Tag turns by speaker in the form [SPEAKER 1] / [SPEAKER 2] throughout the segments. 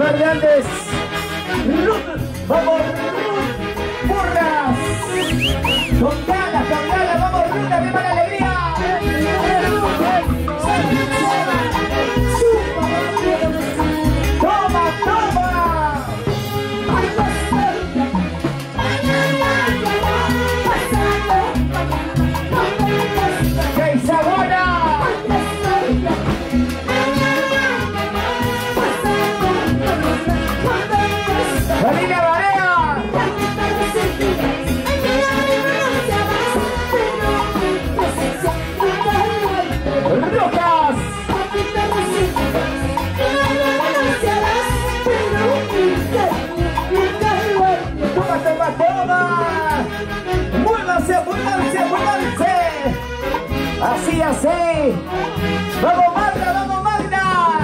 [SPEAKER 1] Fernández. Ruth, vamos Ruth Porras. Con ganas, vamos Ruth, arriba la alegría. Toma, toma. ¡Familia Barea! ¡Rojas! ¡Toma, toma, toma! ¡Muévanse, muévanse, muévanse! ¡Así, así! ¡Vamos, Magda, vamos, Magda!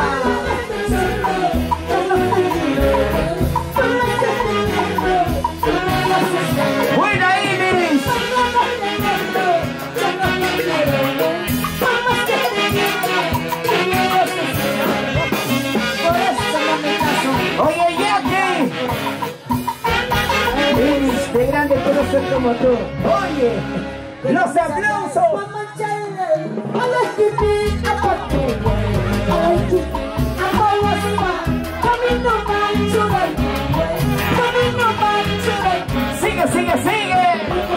[SPEAKER 1] ¡Buena, Iris! ¡Oye, Jackie! Iris, de grande quiero ser como tú. ¡Oye! ¡Los aplausos! ¡Sigue, sigue, sigue!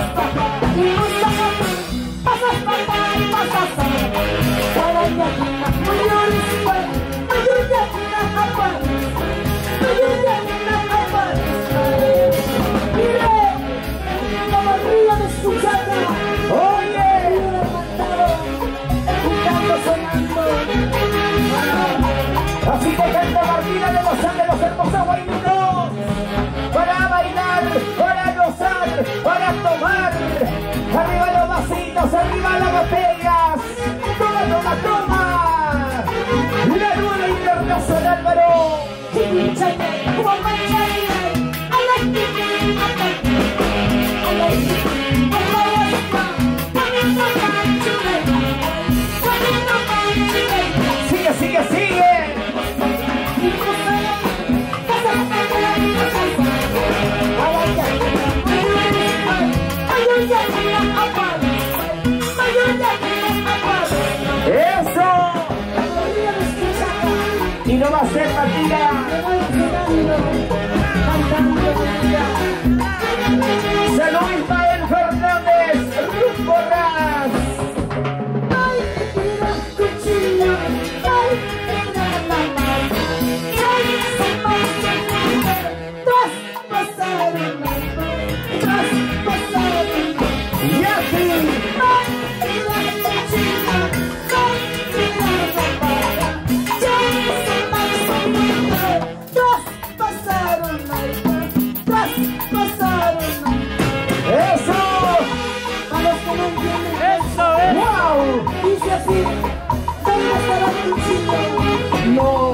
[SPEAKER 1] Así que canta Martina de los Ángeles, hermosa Guayuno, para bailar, para gozar, para tomar. Arriba los vasitos, arriba las botellas. Toma, toma, toma. La nueva internacional, varón. Sigue, sigue, sigue. ¡Eso! Y no va a ser Matías. Salud Ismael Fernández, Ruth Porras. No.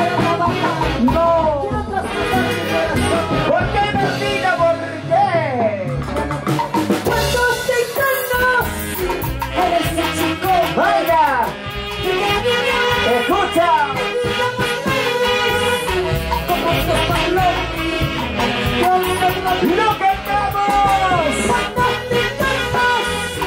[SPEAKER 1] No. ¿Por qué, Martina? ¿Por qué?
[SPEAKER 2] Cuando te conocí, eres el chico.
[SPEAKER 1] ¡Vaya! ¡Escucha! ¡Lo cantamos!
[SPEAKER 2] Cuando te conocí,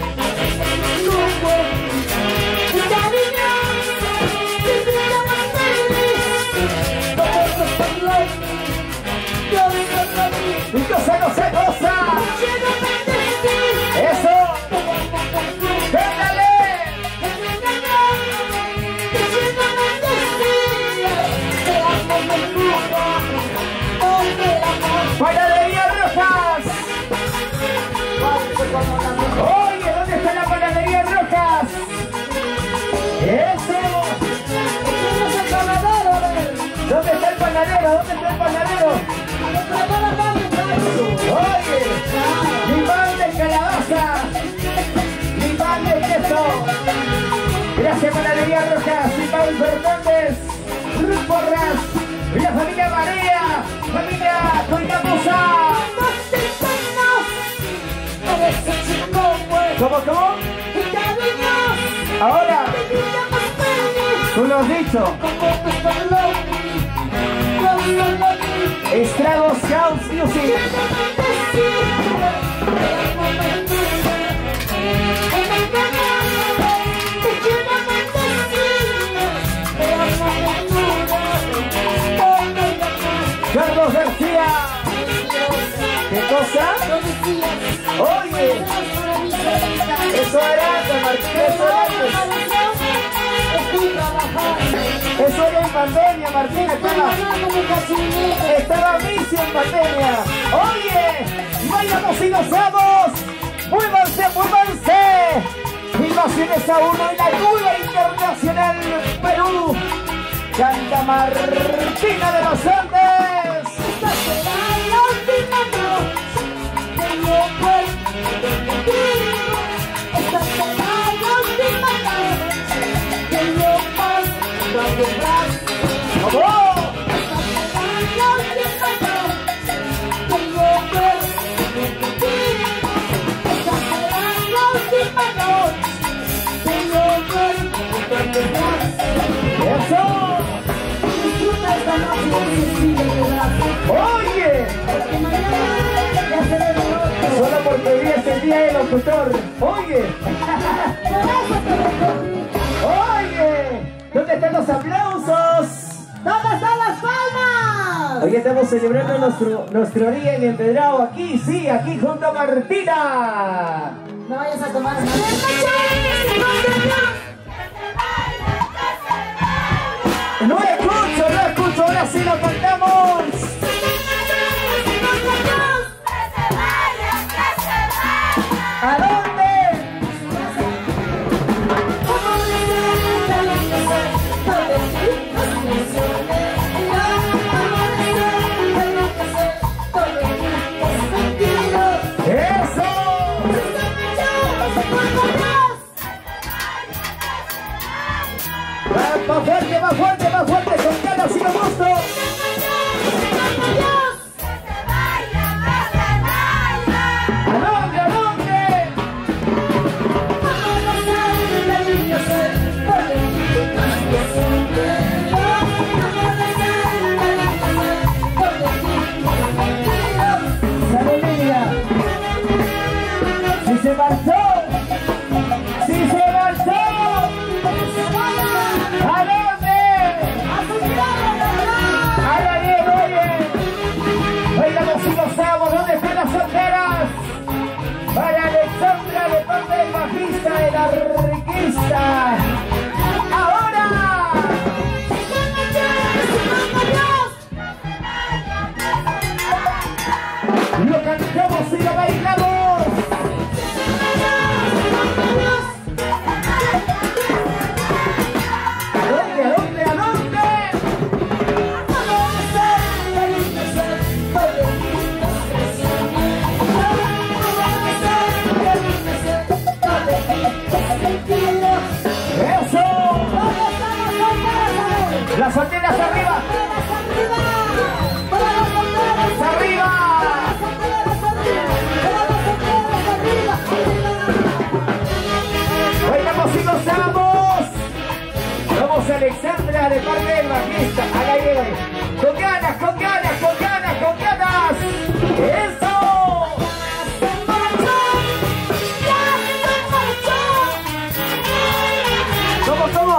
[SPEAKER 1] ¡Cosa, cosa, cosa! ¡Eso! ¡Cántale! ¡Panadería Rojas! Oye, ¿dónde está la Panadería Rojas? ¡Eso! ¿Dónde está el panadero? ¿Dónde está el panadero? Oye, mi pan de calabaza, mi pan de queso. Gracias, Panadería Rojas, Ismael Fernández, Ruth Porras, y la familia Barea, familia Coinamosa. ¿Cómo, cómo? Ahora, tú lo has dicho. Estragos House Music. Carlos García. ¿Qué cosa? Oye, eso era eso era en pandemia, Martín, estaba vicio en pandemia. Oye, bailamos y gozamos. Muévanse, muévanse. Filmaciones a uno en la Cuba Internacional Perú. Canta Martina de los Andes.
[SPEAKER 2] Esta será la última noche que yo puedo vivir. Esta será la última noche que yo paso donde vas.
[SPEAKER 1] ¡Vamos!
[SPEAKER 2] Esta será la última noche que yo puedo vivir. Esta será la última noche que yo puedo donde vas.
[SPEAKER 1] ¡Eso!
[SPEAKER 2] Disfruta esta noche y sigue de brazo.
[SPEAKER 1] ¡Oye!
[SPEAKER 2] Porque mañana ya será de otro.
[SPEAKER 1] Solo porque hoy es el día del locutor. ¡Oye!
[SPEAKER 2] Por eso te recogí.
[SPEAKER 1] ¡Oye! ¿Dónde están los aplausos?
[SPEAKER 2] ¿Dónde están las palmas?
[SPEAKER 1] Hoy estamos celebrando nuestro día en Empedrado. Aquí, sí, aquí junto a Martina.
[SPEAKER 2] No vayas a tomar más.
[SPEAKER 1] No escucho, ahora sí lo cantamos. ¿A dónde? ¡Eso! Más fuerte, con ganas y con gusto. ¿A dónde? ¡Salud, niña! ¡Si se marchó! ¿A dónde? ¡A la 10, oye! Bailamos y gozamos. ¿Dónde están las solteras? Para Alexandra de parte del bajista de la riquista. ¡Ahora! Lo cantamos y lo bailamos. ¿A dónde? ¡Eso! ¡Las solteras arriba! ¡Arriba! ¡Bailamos y gozamos! Vamos a Alexandra de parte del bajista. Al aire. ¡Con ganas! ¡Eso! ¿Cómo?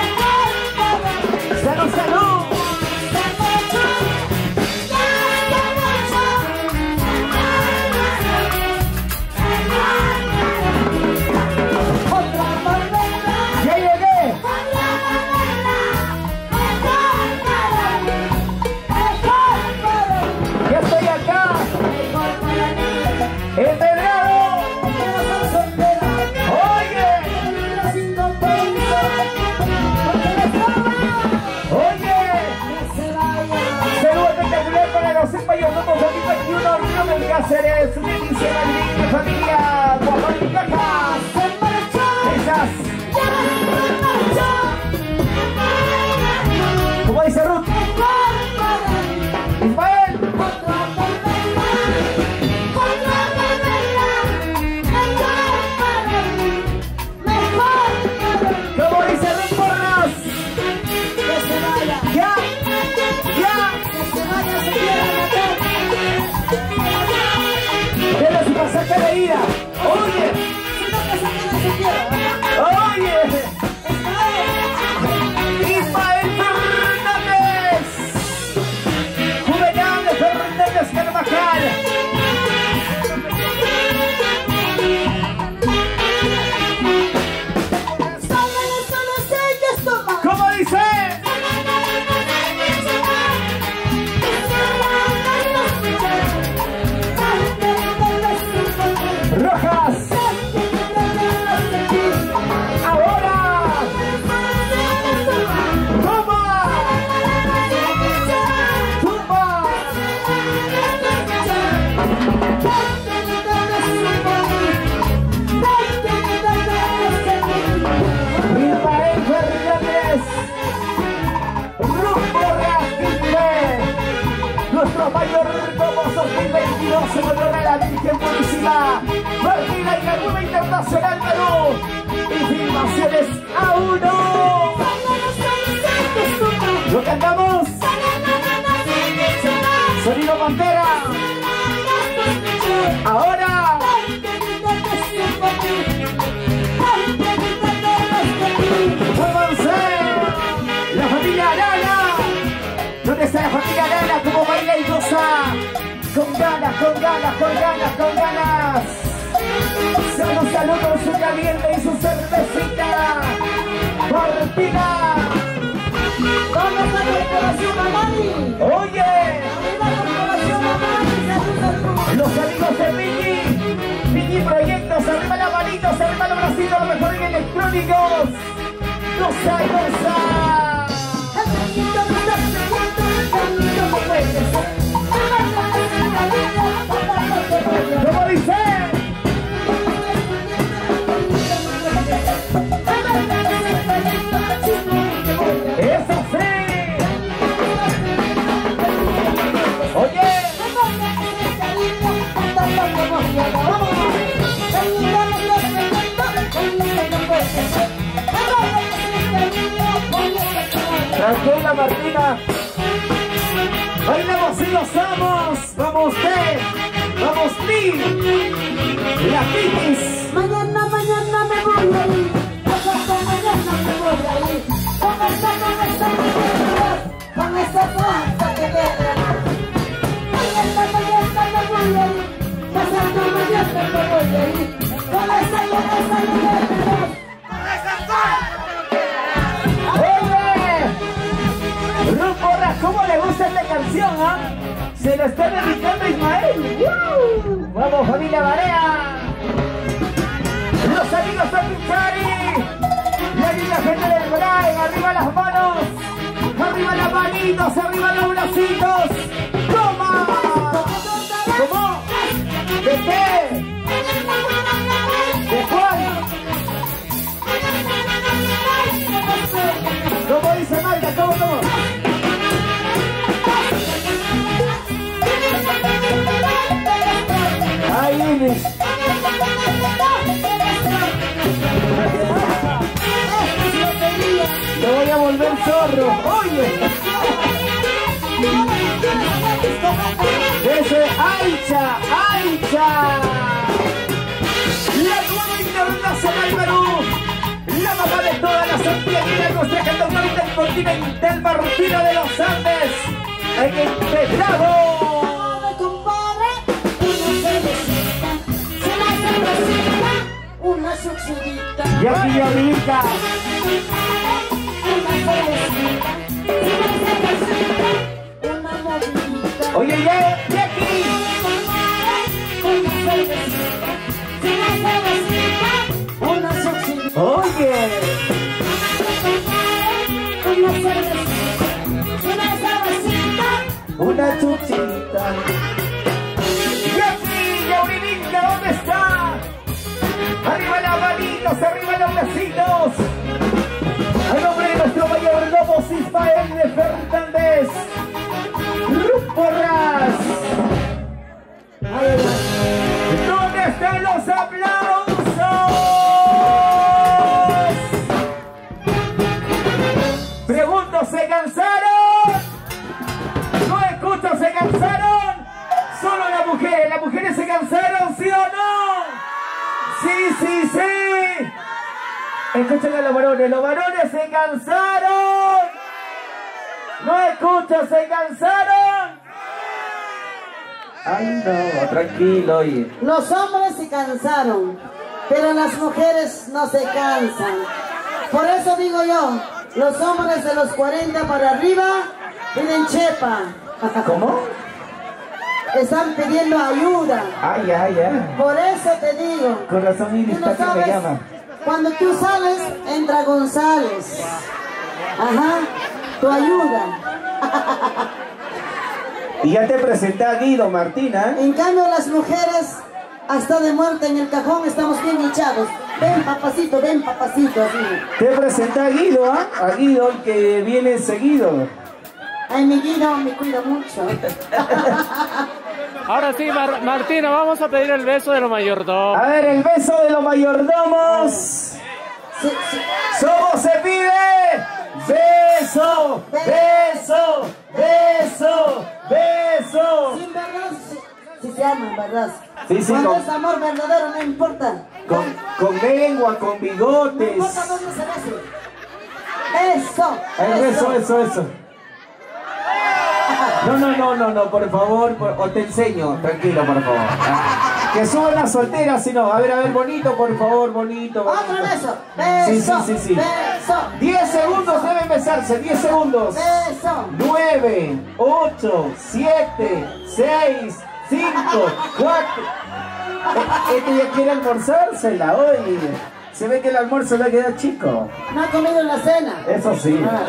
[SPEAKER 1] ¡Salud! ¡Ya llegué! ¡Ya estoy acá! ¡Empedrado! ¡Oye! ¡Saludo espectacular para los españoles! Somos 2021, Río del Cáceres, una edición de familia Guapón y Cajas. Esas. ¿Cómo dice Ruth? Ismael. ¿Cómo dice Ruth Porras?
[SPEAKER 2] Que se vaya.
[SPEAKER 1] ¡Ya!
[SPEAKER 2] Que se vaya, señora.
[SPEAKER 1] Nacional Perú y Filmaciones A1. Lo cantamos. Sonido Pantera. Ahora. ¡Muévanse! La familia Arana. ¿Dónde está la familia Arana? ¿Cómo baila y goza? Con ganas, con ganas, con ganas, con ganas. Salud con su caliente y su cervecita. Martina.
[SPEAKER 2] Vamos a la corporación Amani.
[SPEAKER 1] Oye.
[SPEAKER 2] La corporación Amani.
[SPEAKER 1] Los amigos de Mini Proyectos, arriba las manitos, arriba los bracitos, lo mejor en electrónicos. Goza, goza. ¿Cómo dice? ¡Eso sí! ¡Oye! Tranquila, Martina. Bailamos y gozamos. Vamos usted. Vamos ti. La Titis.
[SPEAKER 2] Mañana me voy a ir. Mañana me voy a ir. Con esa fuerza que te da. Mañana me voy a ir. Pasando mañana me voy a ir. Con esa
[SPEAKER 1] Porras, ¿cómo le gusta esta canción, ah? Se lo está dedicando Ismael. ¡Woo! Vamos, familia Barea. Los amigos de Pichari. La linda gente del Brian. Arriba las manos. Arriba las manitos. Arriba los bracitos. ¡Toma! ¿Cómo? ¿De qué? ¿De cuál? ¿Cómo dice Magda? ¿Cómo? Ahí Iris. Te voy a volver zorro. Oye. Ese Aicha, Aicha. La nueva internacional Perú. La mamá de todas las santiaguinas, nuestra cantautora intercontinental Martina de los Andes. En el teclado.
[SPEAKER 2] una sucedita.
[SPEAKER 1] Y aquí ya rica.
[SPEAKER 2] Una cervecita. Una movidita.
[SPEAKER 1] Oye, ya aquí.
[SPEAKER 2] Una cervecita. Una sucedita.
[SPEAKER 1] Oye.
[SPEAKER 2] Una cervecita. Una cervecita.
[SPEAKER 1] Una chuchita. Y aquí, Yaurinita, ¿dónde está? Arriba las manitos, arriba los besitos. A nombre de nuestro mayor lobo Ismael de Fernández. Porras. ¿Dónde están los aplausos? Pregunto, ¿se cansaron? No escucho, ¿se cansaron? Solo las mujeres se cansaron, ¿sí o no? Sí, sí, sí. Escuchen a los varones se cansaron. No escucho, ¿se cansaron? Ay, no, tranquilo, oye.
[SPEAKER 2] Los hombres se cansaron, pero las mujeres no se cansan. Por eso digo yo, los hombres de los 40 para arriba piden chepa.
[SPEAKER 1] ¿Cómo?
[SPEAKER 2] Están pidiendo ayuda.
[SPEAKER 1] Ay, ay, ay.
[SPEAKER 2] Por eso te digo.
[SPEAKER 1] Con razón mi
[SPEAKER 2] Tú no
[SPEAKER 1] distancia me
[SPEAKER 2] sabes,
[SPEAKER 1] llama.
[SPEAKER 2] cuando tú sales, entra González. Ajá, tu ayuda.
[SPEAKER 1] Y ya te presenté a Guido, Martina.
[SPEAKER 2] En cambio las mujeres, hasta de muerte en el cajón, estamos bien echados. Ven papacito, así.
[SPEAKER 1] Te presenté a Guido, ¿ah? A Guido, el que viene seguido.
[SPEAKER 2] Ay, mi Guido me cuida mucho.
[SPEAKER 3] Ahora sí, Martina, vamos a pedir el beso de los mayordomos.
[SPEAKER 1] A ver, el beso de los mayordomos. ¿Cómo se pide? Beso, beso, beso, beso.
[SPEAKER 2] Sin verdad, si se aman, ¿verdad?
[SPEAKER 1] Sí, sí,
[SPEAKER 2] Cuando
[SPEAKER 1] con-
[SPEAKER 2] es amor verdadero, no importa.
[SPEAKER 1] Con lengua, con
[SPEAKER 2] No
[SPEAKER 1] bigotes.
[SPEAKER 2] importa dónde se bese. Eso.
[SPEAKER 1] Eso. No, por favor, o te enseño, tranquilo, por favor. Ah, que suban las solteras, si no. A ver, bonito, por favor, bonito.
[SPEAKER 2] Otro beso. Beso.
[SPEAKER 1] Sí.
[SPEAKER 2] Beso.
[SPEAKER 1] 10 segundos deben besarse, 10 segundos.
[SPEAKER 2] Beso.
[SPEAKER 1] 9, 8, 7, 6, 5, 4. Este ya quiere almorzársela hoy. Se ve que el almuerzo le ha quedado chico.
[SPEAKER 2] No ha comido en la cena.
[SPEAKER 1] Eso sí.
[SPEAKER 2] Ah.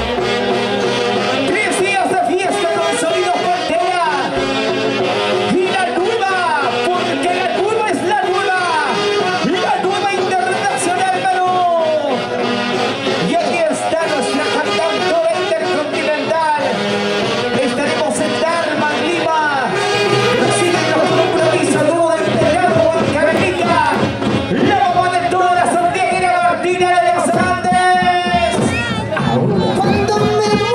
[SPEAKER 1] 3 días de fiesta con sonido Frontera. Y la nueva, porque la nueva es la nueva internacional, mano. Y aquí está nuestra cantautora intercontinental. Estaremos en Darman, Lima. Reciben los compromisos del Teatro Bancarítica. La mamá de todas las sorteras, Martina de los Andes.
[SPEAKER 2] Cuando me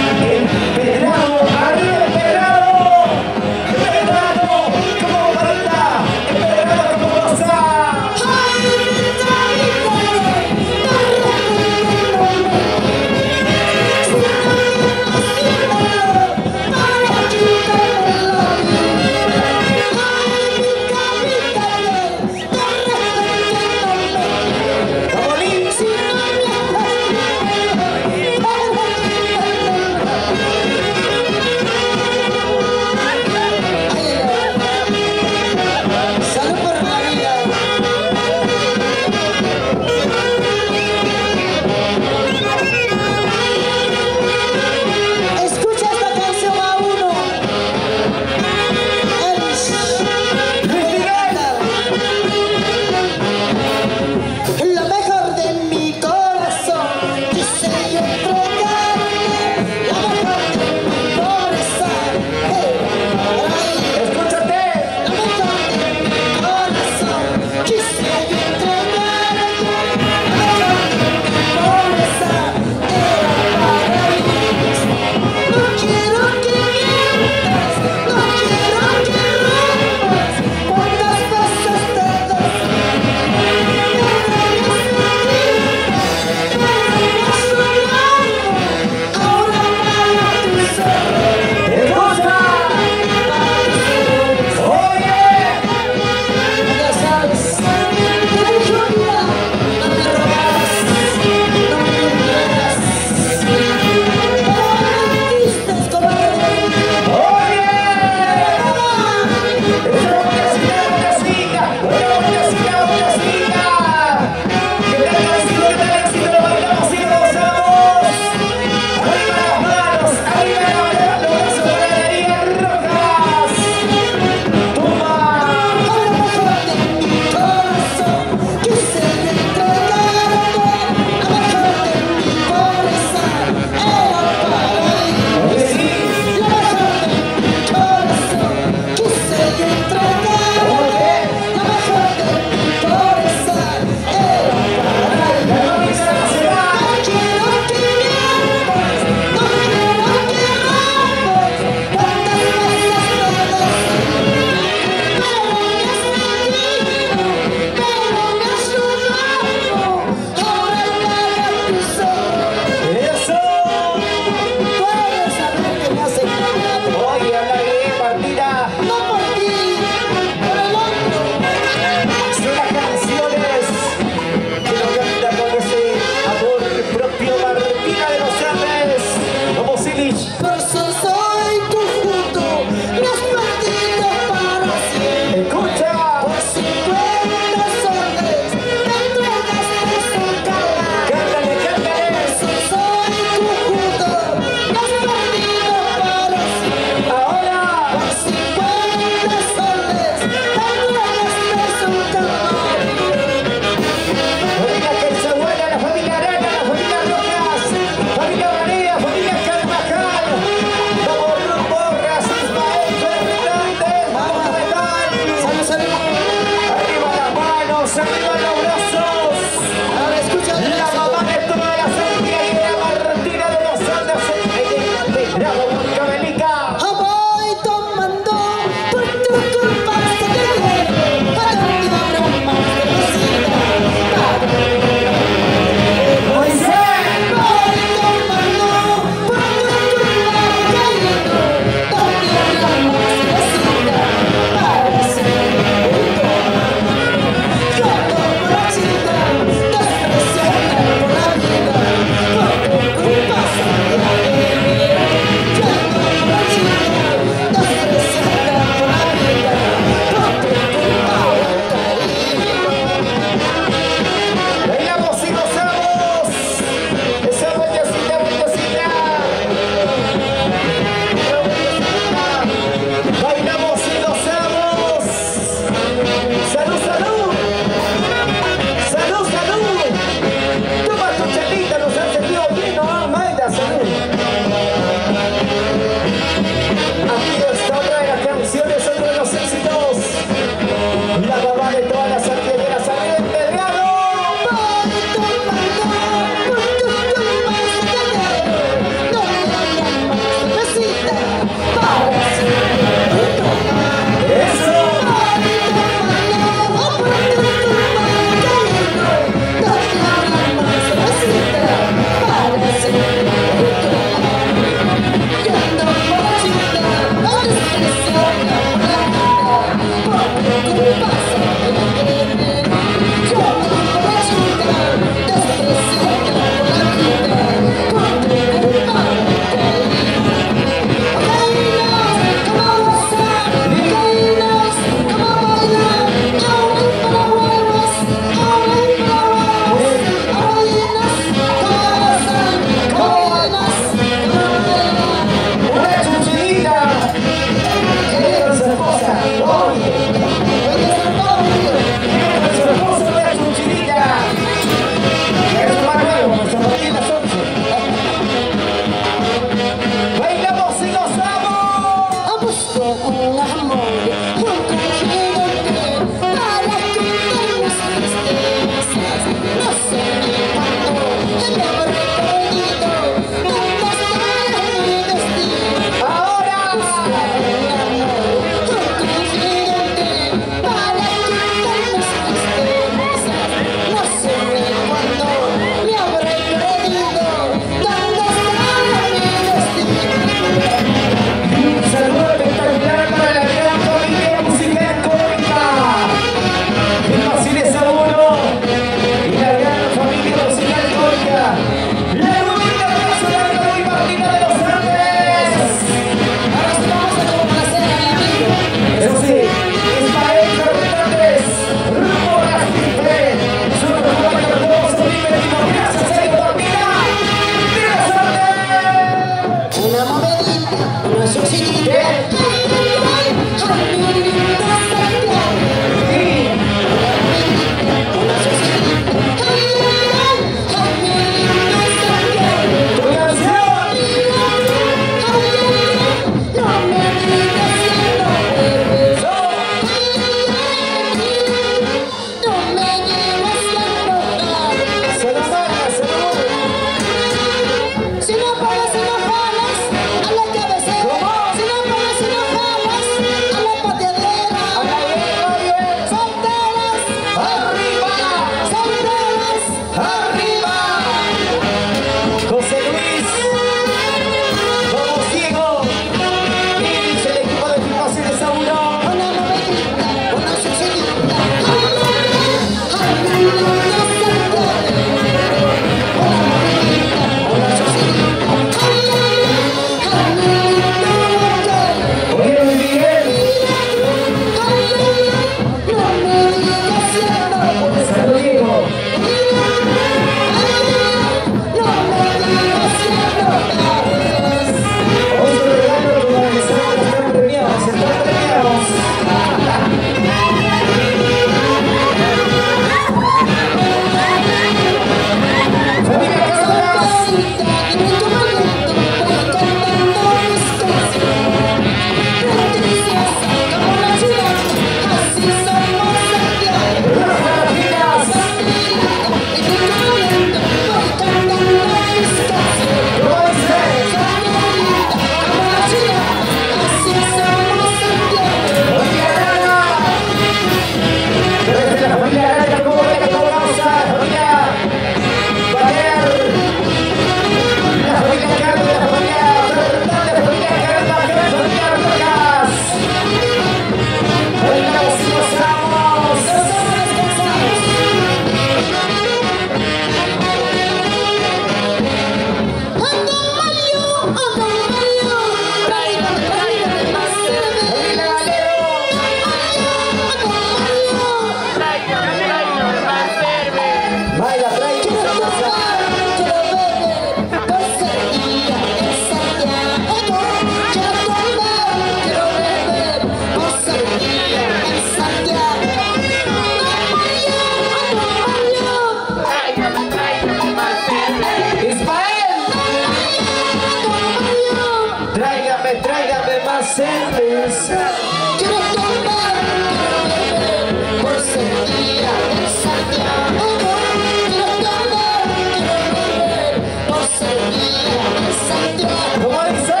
[SPEAKER 1] cerveza.
[SPEAKER 2] Quiero tomar, por ser día de Santiago. Quiero tomar, por ser día de Santiago.
[SPEAKER 1] ¿Cómo dice?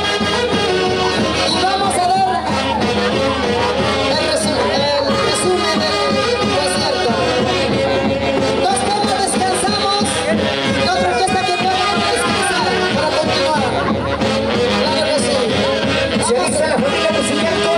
[SPEAKER 2] Y vamos a ver el resumen del concierto. Dos temas descansamos, y otra orquesta que toma a descansar para continuar. Claro que sí.
[SPEAKER 1] Se avisa la familia musical.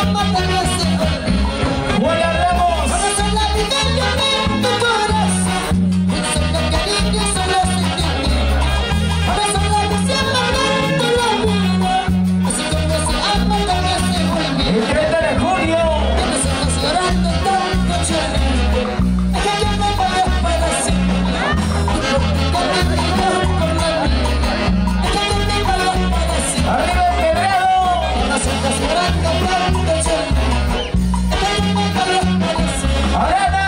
[SPEAKER 2] ama también se olvida.
[SPEAKER 1] Juana Ramos.
[SPEAKER 2] Ahora son la vida que en tu corazón. Un solo cariño, solo sentimiento. Ahora son la visión de la vida. Así como se ama también se olvida.
[SPEAKER 1] El 30 de junio.
[SPEAKER 2] Que nos estás llorando tanto chorro. Es que yo me voy para siempre. Que me digas por la vida. Es que yo me voy para siempre.
[SPEAKER 1] Arriba el Quebrado.
[SPEAKER 2] Que nos estás llorando tanto chorro. Es que yo me voy para siempre.
[SPEAKER 1] Arana.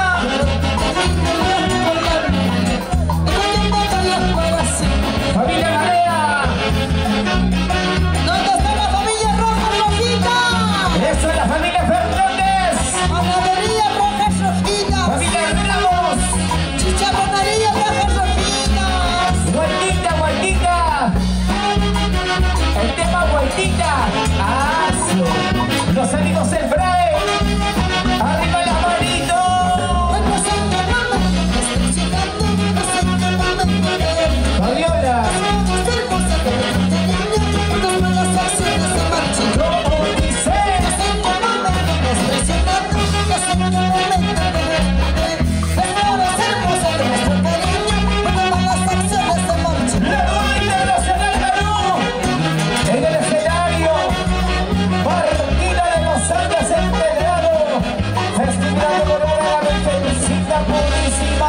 [SPEAKER 1] Familia Marea.
[SPEAKER 2] ¿Dónde está la familia Roja Rojita?
[SPEAKER 1] Eso es la familia Fernández.
[SPEAKER 2] Panadería Rojas Rojitas.
[SPEAKER 1] Familia Ramos.
[SPEAKER 2] Chicharronería Rojas Rojitas.
[SPEAKER 1] Guaitita, Guaitita. El tema Guaitita. Los amigos del Frae. Arriba la manito.
[SPEAKER 2] No sé qué mama, me estoy llegando, no sé qué mama me quedé.
[SPEAKER 1] Fabiola.
[SPEAKER 2] Hacer cosas que me entretengan, cuando malas acciones se marchan.
[SPEAKER 1] Como dice.
[SPEAKER 2] No sé qué mama, me estoy llegando, no sé qué momento me quedé. Es para hacer cosas de nuestro cariño, cuando malas acciones se marchan.
[SPEAKER 1] La Duma Internacional ganó. En el escenario. Marquina de los Andes Empedrado. Festival de Corona, la felicita purísima.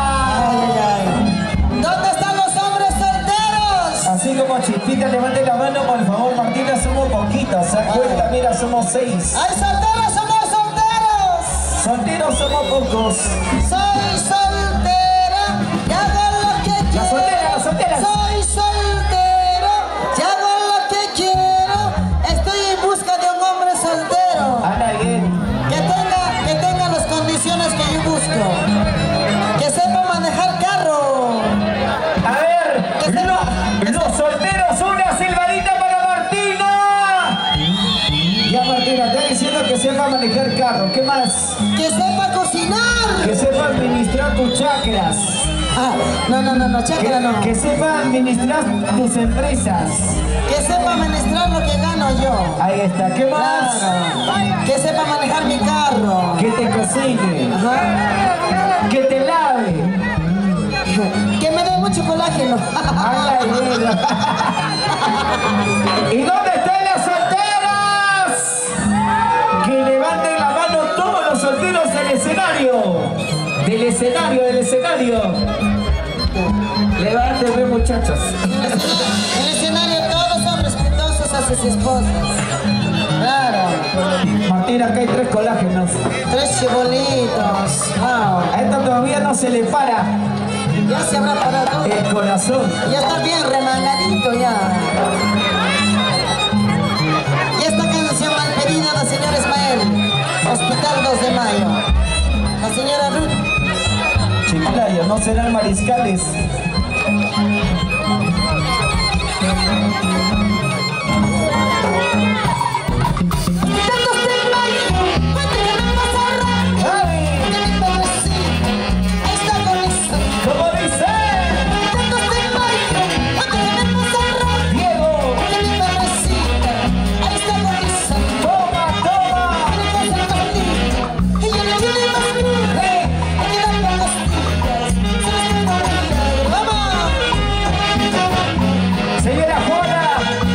[SPEAKER 2] ¿Dónde están los hombres solteros?
[SPEAKER 1] Así como Chispita, levante la mano, por favor, Martina, somos poquitos. ¿Se da cuenta? Mira, somos 6.
[SPEAKER 2] ¿Hay solteros o no solteros?
[SPEAKER 1] Solteros somos pocos.
[SPEAKER 2] Soy soltera y hago lo que quiero.
[SPEAKER 1] Las solteras, las solteras.
[SPEAKER 2] Soy soltero y hago lo que quiero. Estoy en busca de un hombre soltero
[SPEAKER 1] Ana bien.
[SPEAKER 2] que tenga las condiciones que yo busco. Que sepa manejar carro.
[SPEAKER 1] A ver, los solteros, una silbadita para Martina. Ya Martina, está diciendo que sepa manejar carro. ¿Qué más?
[SPEAKER 2] Que sepa cocinar.
[SPEAKER 1] Que sepa administrar tus chakras.
[SPEAKER 2] Ah, no, chácara no.
[SPEAKER 1] Que sepa administrar tus empresas.
[SPEAKER 2] Que sepa administrar lo que gano yo.
[SPEAKER 1] Ahí está. ¿Qué más?
[SPEAKER 2] Claro. Que sepa manejar mi carro.
[SPEAKER 1] Que te cocine.
[SPEAKER 2] Ajá.
[SPEAKER 1] Que te lave.
[SPEAKER 2] Que me dé mucho colágeno.
[SPEAKER 1] Ay, mira. ¿Y dónde están las solteras? Que levanten la mano todos los solteros del escenario. Del escenario. Levántenme, muchachos.
[SPEAKER 2] En el escenario todos son respetuosos a sus esposas. Claro.
[SPEAKER 1] Martina, acá hay 3 colágenos.
[SPEAKER 2] 3 chibolitos. Wow.
[SPEAKER 1] A esta todavía no se le para
[SPEAKER 2] Ya se habrá parado.
[SPEAKER 1] el corazón.
[SPEAKER 2] Ya está bien remangadito ya. Y esta canción mal pedida la señora Ismael. Hospital 2 de Mayo. La señora Ruth.
[SPEAKER 1] Chiclayo, no serán mariscales.
[SPEAKER 2] Tantos de Mayo. Cuánto que me vas a arrancar.
[SPEAKER 1] ¡Ay!
[SPEAKER 2] De mi pobrecita. Ahí está con eso.
[SPEAKER 1] ¿Cómo dice?
[SPEAKER 2] Tantos de Mayo. Cuánto que me vas a arrancar.
[SPEAKER 1] Diego,
[SPEAKER 2] De mi pobrecita. Ahí está con eso.
[SPEAKER 1] toma.
[SPEAKER 2] Tiene que ser bonita. Ella no tiene más luz. Hay que darle las pastillas. Se las tengo olvidado. ¡Vamos!
[SPEAKER 1] Señora Juana,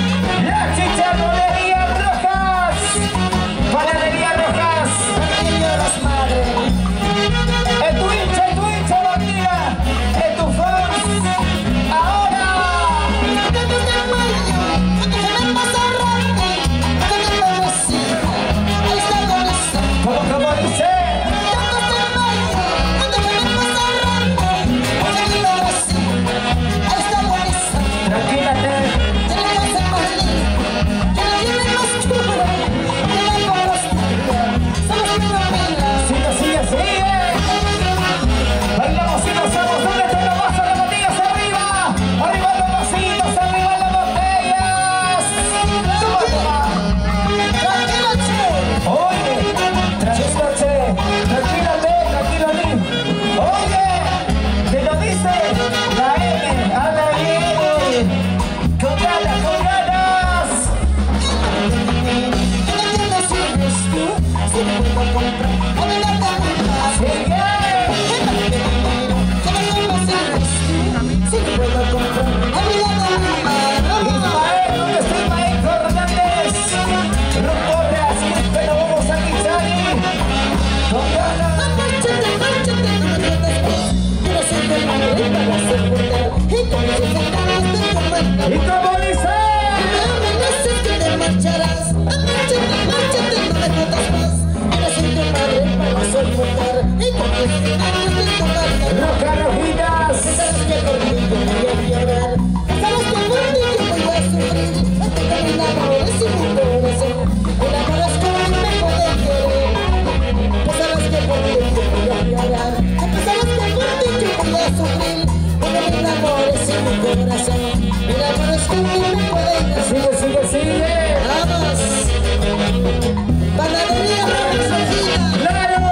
[SPEAKER 2] soportar y con tus ganas de tomar la
[SPEAKER 1] Rojas rojitas.
[SPEAKER 2] sabes que por ti yo voy a llorar, sabes que por ti yo voy a sufrir, hasta que mi amor es en mi corazón, el amor es como me puede querer, tú sabes que por ti yo voy a llorar, tú sabes que por ti yo voy a sufrir, porque mi amor es en mi corazón, el amor es como me puede querer.
[SPEAKER 1] Sigue, sigue, sigue.
[SPEAKER 2] Vamos, panadería Rosina.
[SPEAKER 1] ¡Claro!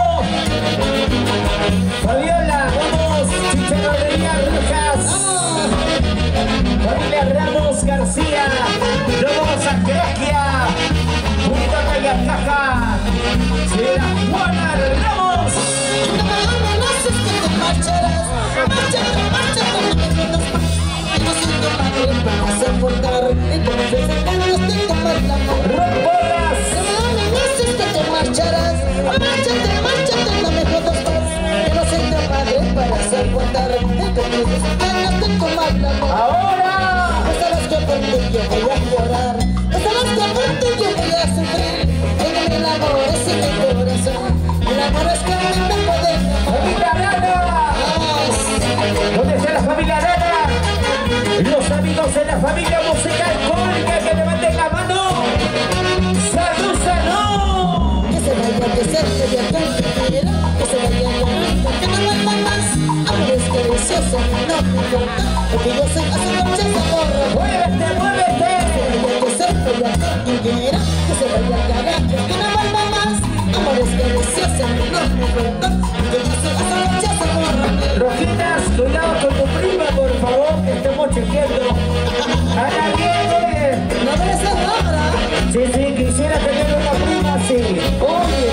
[SPEAKER 1] Fabiola, vamos. Chicharronería Rojas. Familia Ramos García. Lobos Angeloquia. Junta Calla Caja. Señora Juana Ramos.
[SPEAKER 2] No me haces que te marcharás, márchate, márchate, no me dejes más. No siento madre para soportar, entonces ganas de tomar la mano.
[SPEAKER 1] Rompolas.
[SPEAKER 2] No me haces que te marcharás, márchate, márchate, no me jodas más. Que no siento madre para soportar, entonces ganas de tomar la mano.
[SPEAKER 1] Ahora.
[SPEAKER 2] No sabes que por ti yo voy a llorar, no sabes que por ti yo voy a sufrir, porque mi amor es en mi corazón, el amor es que me puede amar.
[SPEAKER 1] Familia Arana. ¿Dónde está la familia Arana? Los amigos de la familia musical Cónica que levanten la mano. ¡Salud, salud!
[SPEAKER 2] Que se vaya de cerca y acá que quiera, que se vaya llorando, que no vuelva más. Amores deliciosos, no me importa, porque yo soy hace noches ahorro.
[SPEAKER 1] ¡Muévete, muévete!
[SPEAKER 2] Que se vaya de cerca y acá que quiera, que se vaya cagando, que no vuelva más. Amores deliciosos, no me importa, porque yo soy hace noches ahorro.
[SPEAKER 1] Rojitas, cuidado con tu prima, por favor, que estamos chequeando. ¡Ana viene!
[SPEAKER 2] No me des ahora.
[SPEAKER 1] Sí, sí, quisiera tener una prima así. Oye,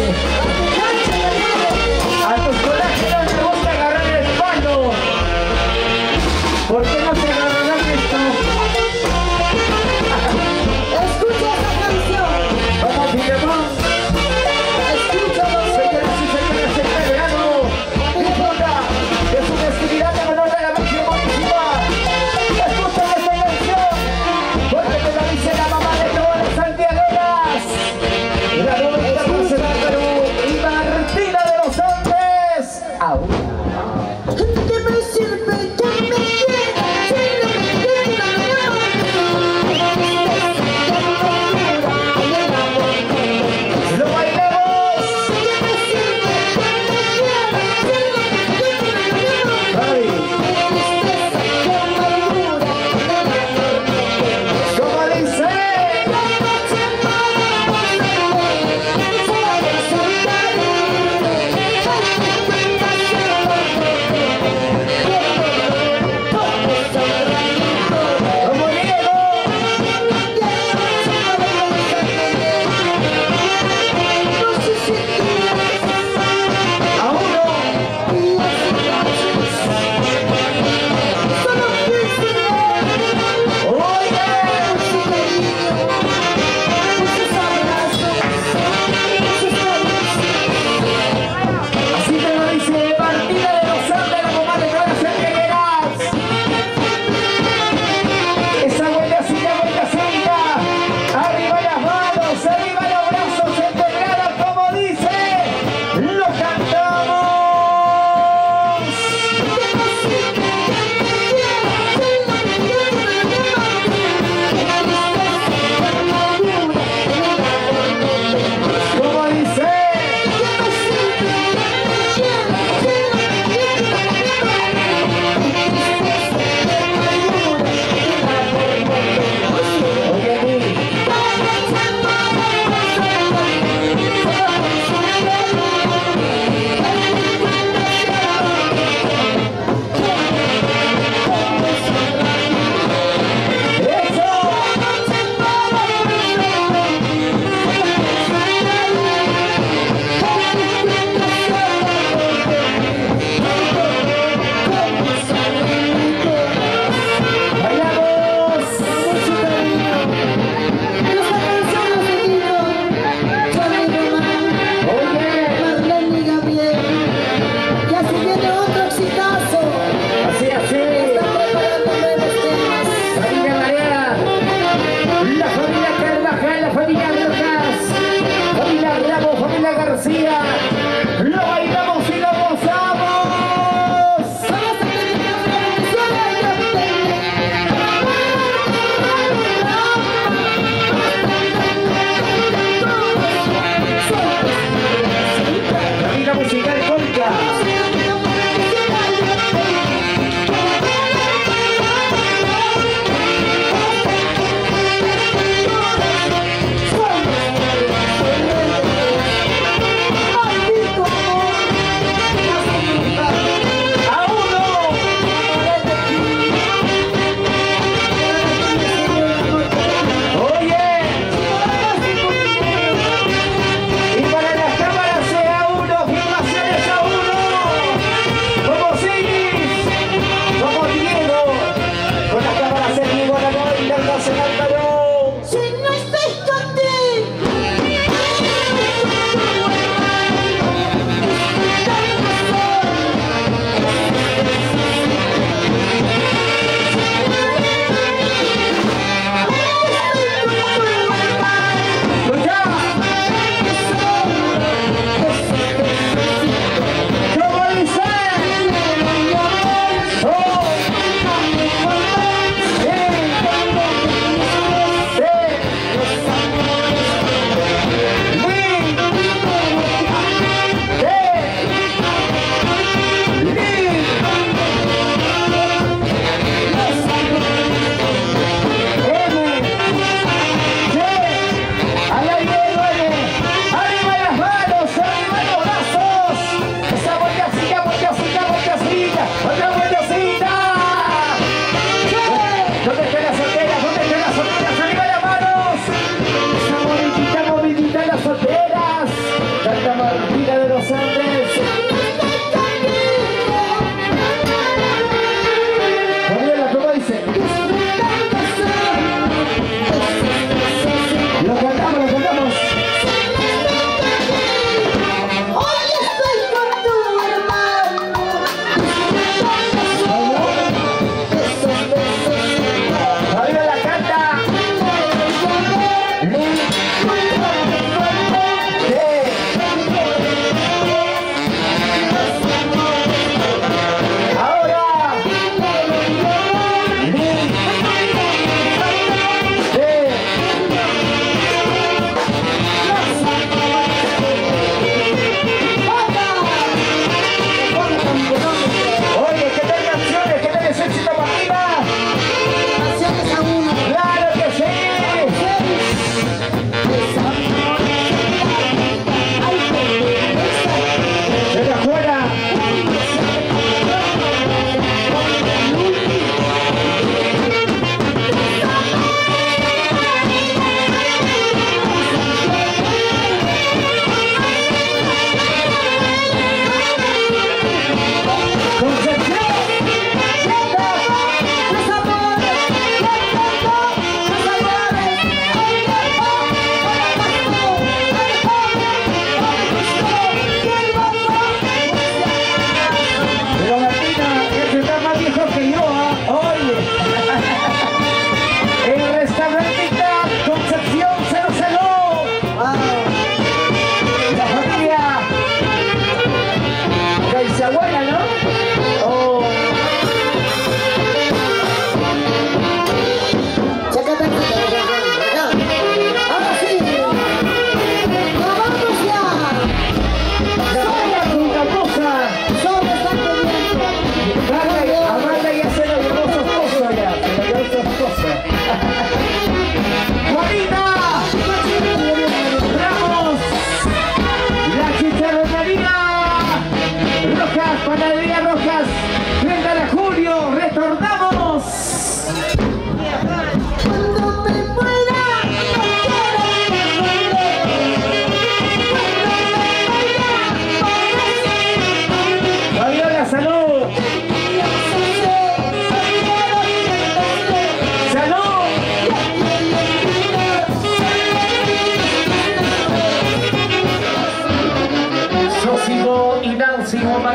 [SPEAKER 1] a tus colágenos les gusta agarrar el palo. ¿Por qué no se agarrarán esto?
[SPEAKER 2] Escucha esa canción.
[SPEAKER 1] Vamos, Filemón.
[SPEAKER 2] Escúchalo.
[SPEAKER 1] Señoras y señores, el verano disfruta de su festividad de menor de la máxima municipal. Escuchen esta canción, porque te lo dice la mamá de todas las santiagueras. La nueva internacional peruana.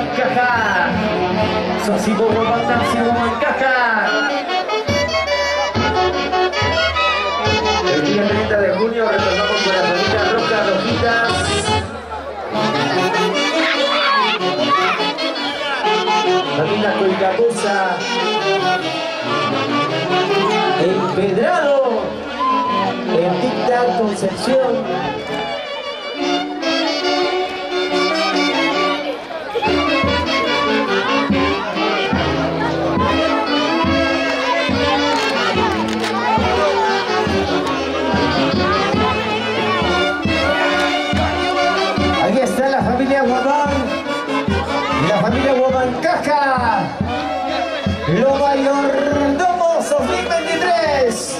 [SPEAKER 1] Huamancaja. Sosipo Huamantansi Huamancaja. El día 30 de junio retornamos con la familia Roca Rojitas. Familia Coicacosa. Empedrado. En Tic-Tac Concepción. Ahí está la familia Huamán, la familia Huamancaja, los mayordomos 2023.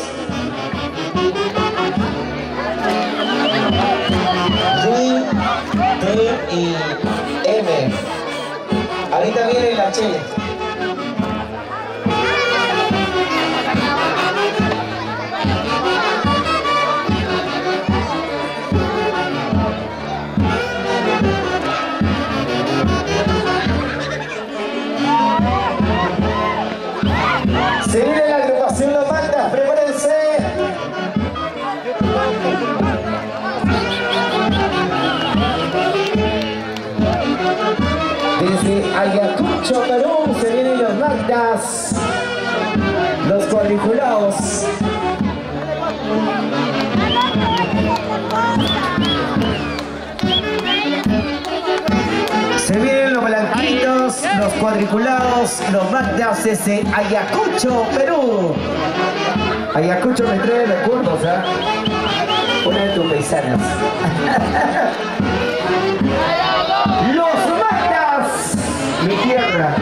[SPEAKER 1] D y M. Ahorita viene la Chile. Se viene la agrupación Los Mandas, prepárense. Desde Ayacucho, Perú, se vienen Los Mandas, los cuadriculados. Se vienen los blanquitos, los cuadriculados, los Mandas desde Ayacucho, Perú. Ayacucho me trae recuerdos, ¿eh? Una de tus paisanas. Los Mandas, mi tierra.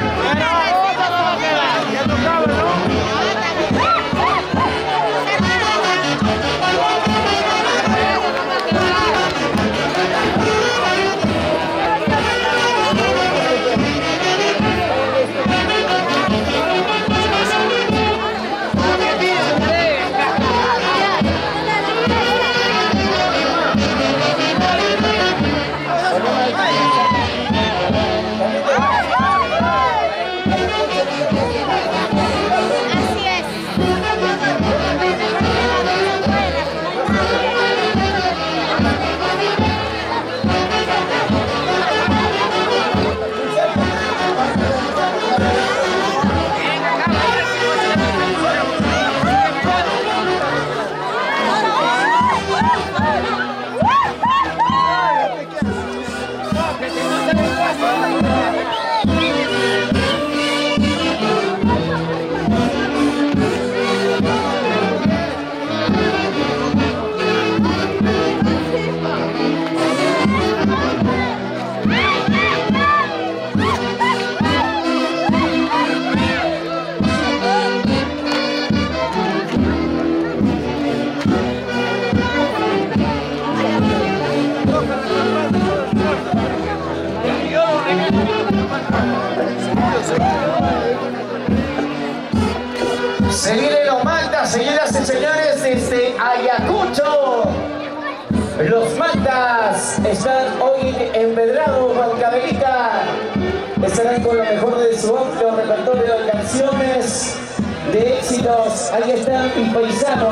[SPEAKER 1] Se vienen Los Mandas, señoras y señores, desde Ayacucho. Los Mandas están hoy empedrados, Huancabelica. Estarán con lo mejor de su amplio repertorio de canciones, de éxitos. Ahí están mis paisanos,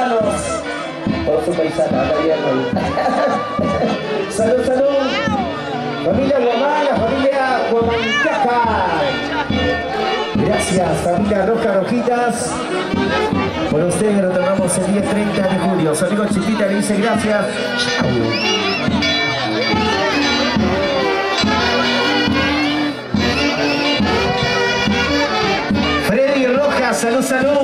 [SPEAKER 1] por su paisana, está bien. Salud, salud. Familia Huamán, la familia Huamancaja. Gracias, familia Roca Rojitas. Por ustedes retornamos el día 30 de julio. Su amigo Chipita le dice gracias. Chao. Freddy Rojas, salud, salud.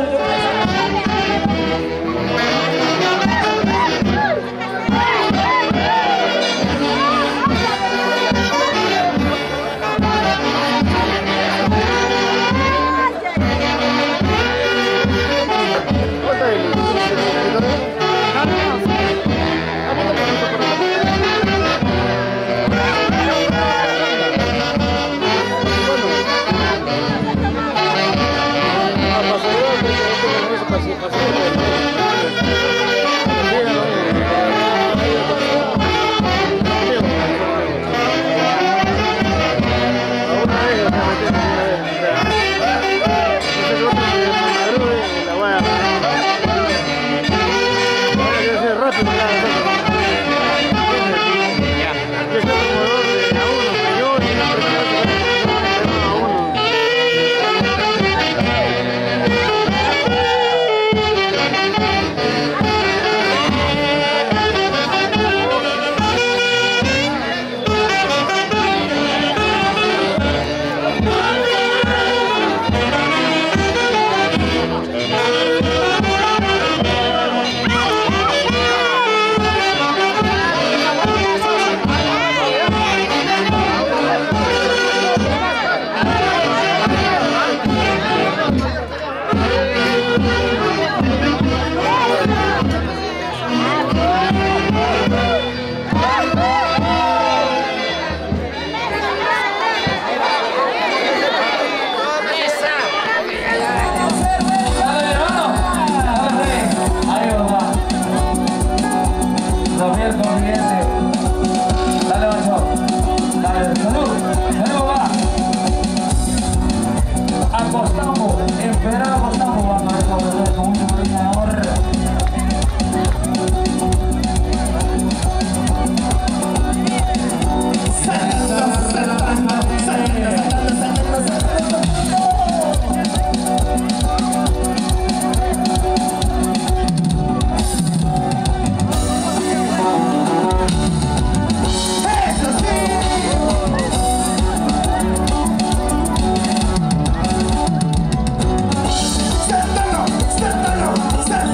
[SPEAKER 1] dale. Dale, macho. Dale, salud. Salud, va. Acostamos, esperamos, acostamos. Vamos a ver con un coordinador.
[SPEAKER 4] Santana,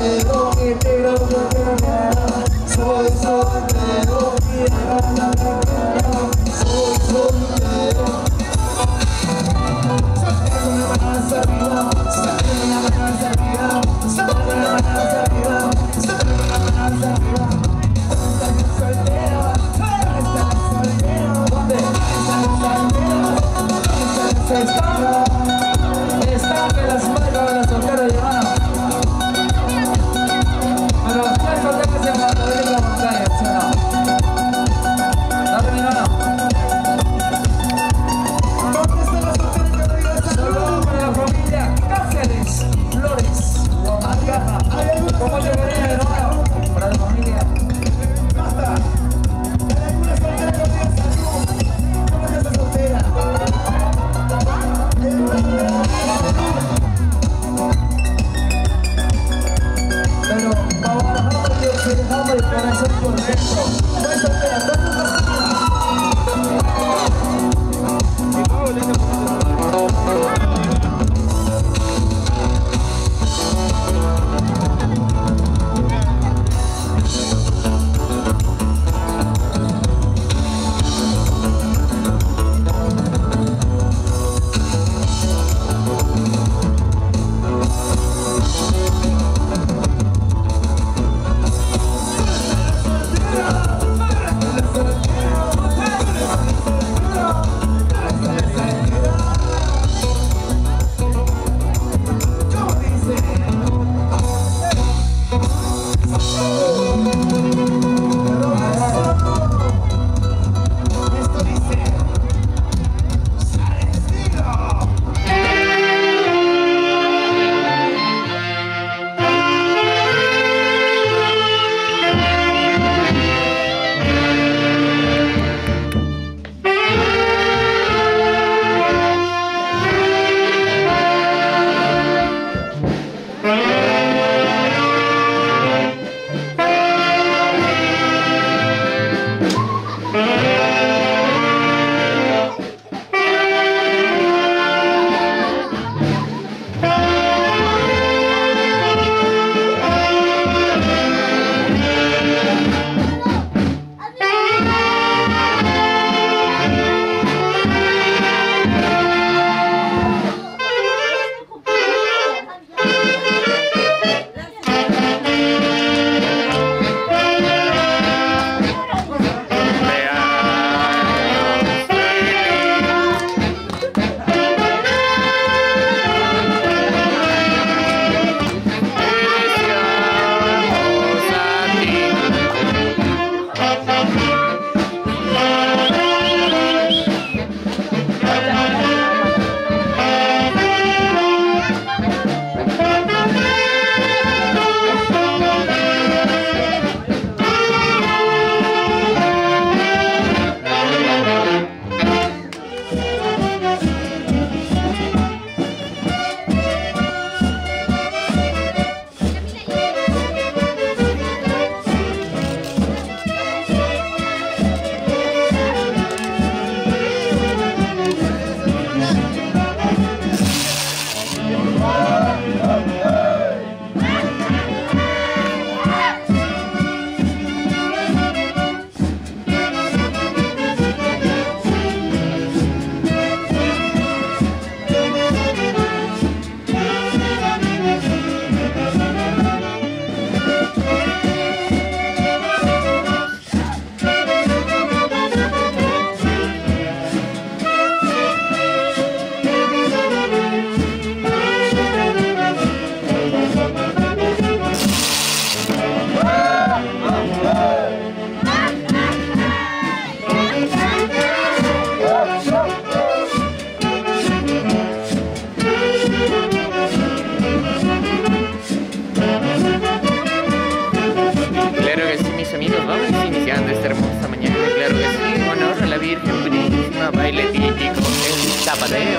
[SPEAKER 3] Zapateo,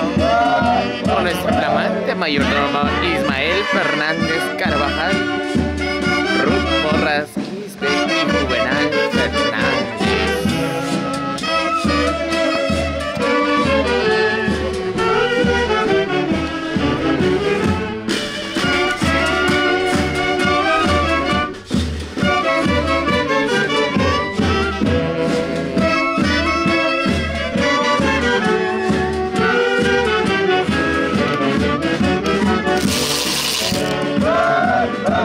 [SPEAKER 3] con nuestro flamante mayordomo Ismael Fernández Carvajal, Ruth Porras Quispe y Juvenal Fernández.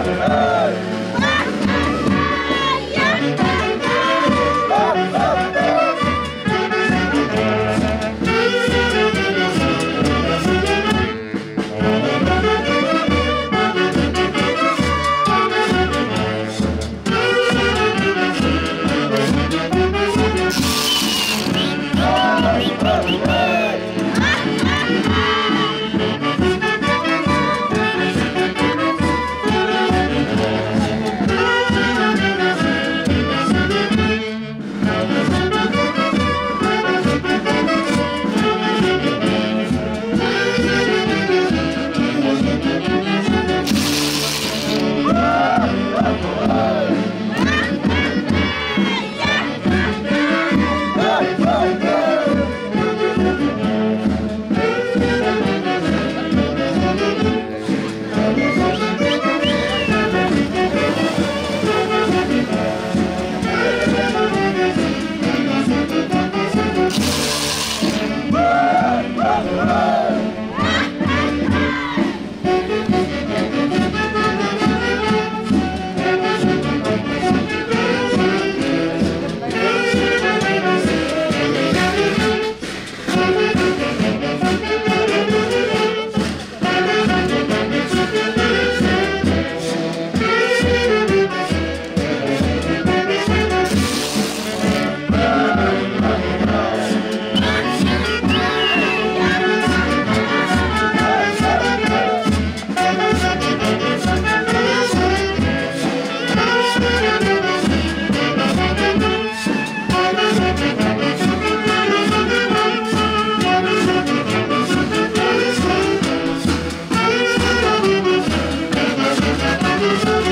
[SPEAKER 2] Thank you.